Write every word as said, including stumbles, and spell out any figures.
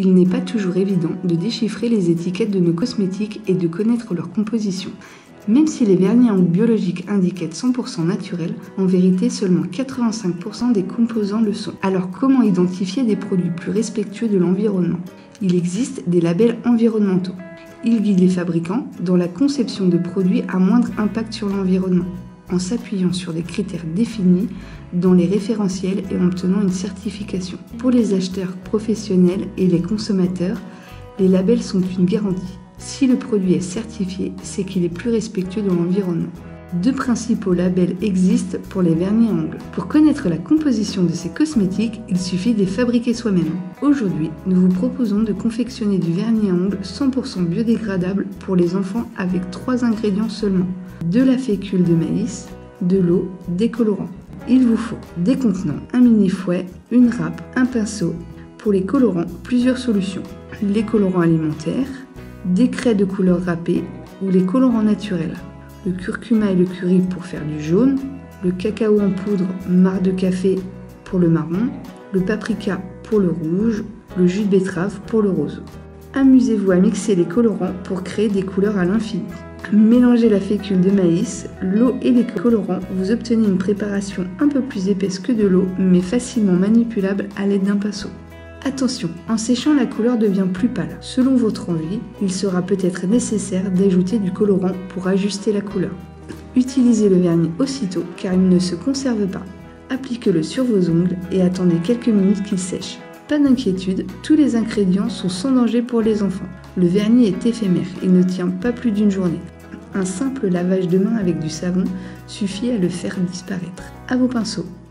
Il n'est pas toujours évident de déchiffrer les étiquettes de nos cosmétiques et de connaître leur composition. Même si les vernis à ongles biologiques indiquent être cent pour cent naturels, en vérité seulement quatre-vingt-cinq pour cent des composants le sont. Alors comment identifier des produits plus respectueux de l'environnement? Il existe des labels environnementaux. Ils guident les fabricants dans la conception de produits à moindre impact sur l'environnement, en s'appuyant sur des critères définis dans les référentiels et en obtenant une certification. Pour les acheteurs professionnels et les consommateurs, les labels sont une garantie. Si le produit est certifié, c'est qu'il est plus respectueux de l'environnement. Deux principaux labels existent pour les vernis à ongles. Pour connaître la composition de ces cosmétiques, il suffit de les fabriquer soi-même. Aujourd'hui, nous vous proposons de confectionner du vernis à ongles cent pour cent biodégradable pour les enfants avec trois ingrédients seulement. De la fécule de maïs, de l'eau, des colorants. Il vous faut des contenants, un mini fouet, une râpe, un pinceau. Pour les colorants, plusieurs solutions. Les colorants alimentaires, des craies de couleur râpée ou les colorants naturels. Le curcuma et le curry pour faire du jaune, le cacao en poudre, marc de café pour le marron, le paprika pour le rouge, le jus de betterave pour le rose. Amusez-vous à mixer les colorants pour créer des couleurs à l'infini. Mélangez la fécule de maïs, l'eau et les colorants, vous obtenez une préparation un peu plus épaisse que de l'eau, mais facilement manipulable à l'aide d'un pinceau. Attention, en séchant, la couleur devient plus pâle. Selon votre envie, il sera peut-être nécessaire d'ajouter du colorant pour ajuster la couleur. Utilisez le vernis aussitôt car il ne se conserve pas. Appliquez-le sur vos ongles et attendez quelques minutes qu'il sèche. Pas d'inquiétude, tous les ingrédients sont sans danger pour les enfants. Le vernis est éphémère, il ne tient pas plus d'une journée. Un simple lavage de main avec du savon suffit à le faire disparaître. À vos pinceaux.